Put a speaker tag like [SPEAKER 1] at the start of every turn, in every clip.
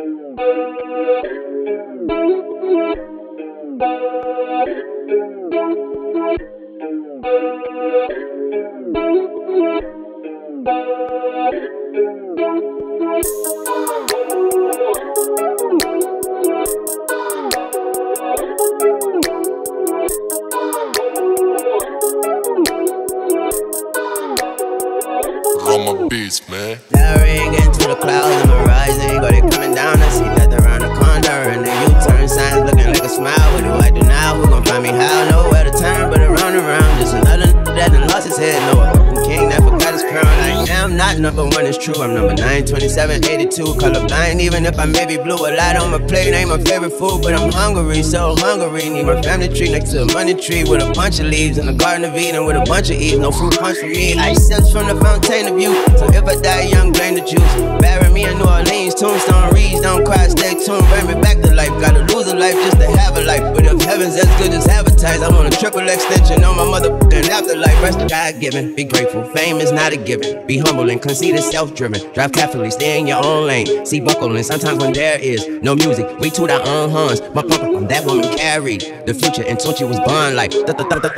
[SPEAKER 1] Roma beats, man.
[SPEAKER 2] Lowering into the clouds, I'm rising, but it coming down. I see death around the corner, and the U-turn signs looking like a smile. What do I do now? Who gon' find me how? Nowhere to turn, but around and around. Just another that done lost his head. No, a fucking king that forgot his crown. I am not number one, it's true. I'm number 9, 27, 82, colorblind. Even if I may be blue, a lot on my plate ain't my favorite food, but I'm hungry, so hungry. Need my family tree next to a money tree with a bunch of leaves in the Garden of Eden with a bunch of Eve. No fruit punch for me. I sips from the fountain of youth. So if I die young, blame the juice. Bury me in New Orleans, tombstone reads, don't cry, stay tuned. Bring me back to life. Gotta lose a life just to have a life. But if heaven's as good as advertised, I want a triple extension on my motherfucking afterlife. Rest of God given, be grateful. Fame is not a given. Be humble and conceited, self-driven. Drive carefully, stay in your own lane. See buckling sometimes when there is no music. We toot our own horns. My papa from that woman carried the future, and Tunchi was born like don't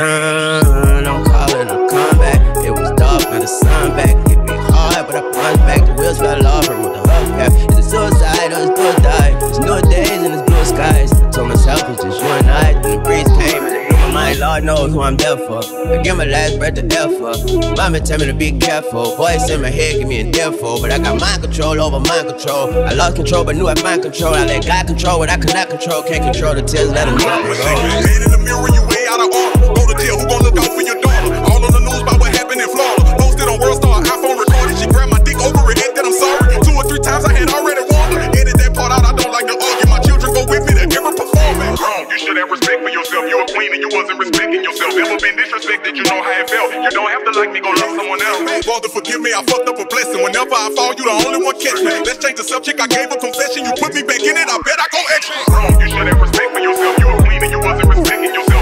[SPEAKER 2] call it a comeback. It was dark, now the sun back. Hit me hard, but I punched back. The wheels fell off and with the hubcap. Is it suicide or is it do or die? It's new days and it's blue skies. I told myself it's just you and I. Then the breeze came and it blew my mind. Lord knows who I'm there for. I give my last breath to air for. Mama tell me to be careful. Voice in my head give me an earful, but I got mind control over mind control. I lost control but knew I find control. I let God control what I cannot control. Can't control the tears, let them drop.
[SPEAKER 3] Man in the mirror, you way out of order. Go to jail, who gon' look out for your daughter? All on the news about what happened in Florida. Posted on World Star, iPhone recorded. She grabbed my dick over it and that I'm sorry. 2 or 3 times I had already warned her. Edit that part out, I don't like to argue. My children go with me to every performance. Wrong, you should have respect for yourself. You a queen and you wasn't respecting yourself. Never been disrespected, you know how it felt. You don't have to like me, go love someone else. Father, forgive me, I fucked up a blessing. Whenever I fall, you the only one catch me. Let's change the subject, I gave a confession. You put me back in it, I bet I go extra. Wrong, you should have respect for yourself. You a queen and you wasn't respecting yourself.